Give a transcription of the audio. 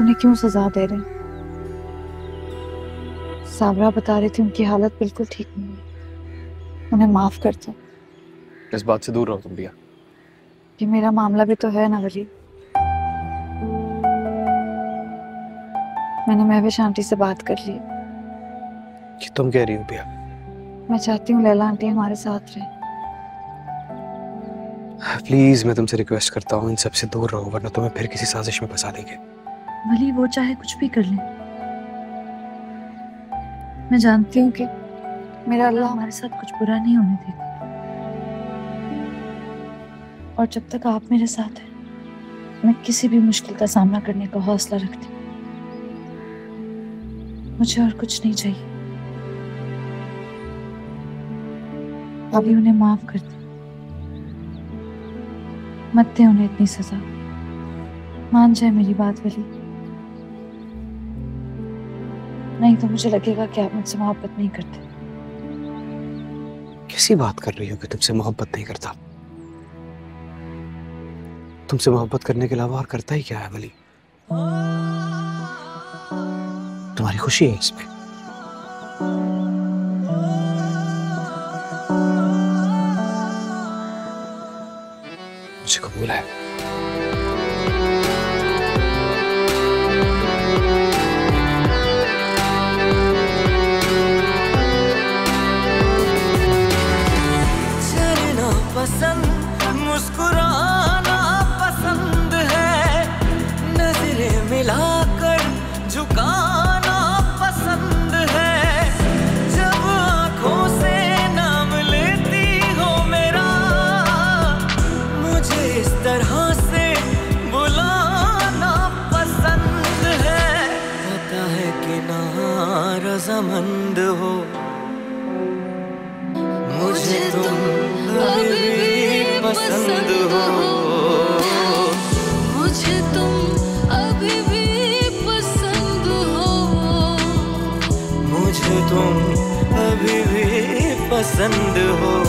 उन्हें क्यों सजा दे रहे हैं? साबरा बता रही थी उनकी हालत बिल्कुल ठीक नहीं है, उन्हें माफ कर दो। इस बात से दूर रहो तुम प्रिया। ये मेरा मामला भी तो है ना वली। मैंने महविश आंटी से बात कर ली। कि तुम कह रही हो प्रिया? मैं चाहती हूँ लैला आंटी हमारे साथ रहे। प्लीज मैं तुमसे रिक्वेस्ट करता हूँ, इन सबसे दूर रहो वरना तुम्हें फिर किसी साजिश में फंसा देंगे। वली वो चाहे कुछ भी कर ले, मैं जानती हूँ कि मेरा अल्लाह हमारे साथ कुछ बुरा नहीं होने देगा। और जब तक आप मेरे साथ हैं, मैं किसी भी मुश्किल का सामना करने का हौसला रखती हूँ। मुझे और कुछ नहीं चाहिए। अभी उन्हें माफ कर दे, मत दे उन्हें इतनी सजा। मान जाए मेरी बात वली, नहीं तो मुझे लगेगा कि आप मुझसे मोहब्बत नहीं करते। कैसी बात कर रही हो कि तुमसे मोहब्बत नहीं करता? तुमसे मोहब्बत करने के अलावा और करता ही क्या है वली? तुम्हारी खुशी है इसमें। मुझे कबूल है। चलना पसंद, मुस्कुराना पसंद है, नजरें मिलाकर झुकाना पसंद है। जब आंखों से नाम लेती हो मेरा, मुझे इस तरह से बुलाना पसंद है। पता है कि नारज़मंद हो, मुझे तुम अभी भी पसंद हो। मुझे तुम अभी भी पसंद हो। मुझे तुम अभी भी पसंद हो।